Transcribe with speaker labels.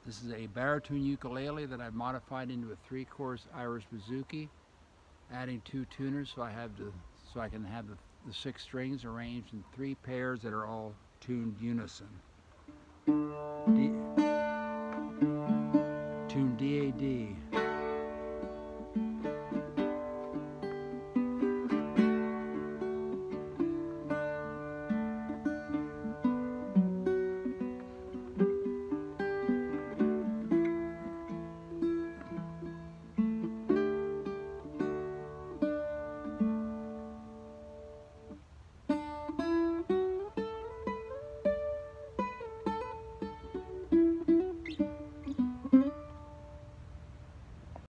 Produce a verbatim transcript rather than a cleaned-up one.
Speaker 1: This is a baritone ukulele that I've modified into a three-course Irish bouzouki, adding two tuners so I have the so I can have the, the six strings arranged in three pairs that are all tuned unison. D, tuned D A D.